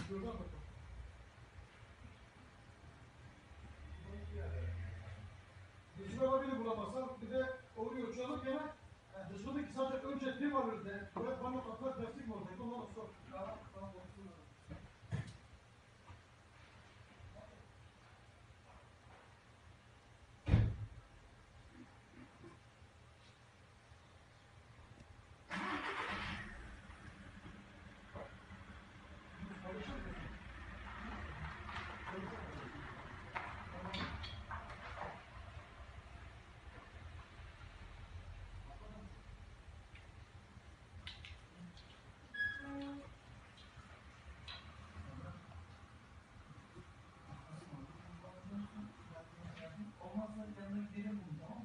Şuradan bakalım. Geçme olabilir bulamazsam. Bir de oluyor uçalırken dışındaki sadece önce tim alıyoruz. Buraya bana patlar plastik mi olacak? Ondan sonra bana konuşurlar. Olmazsa yanına gidelim burada.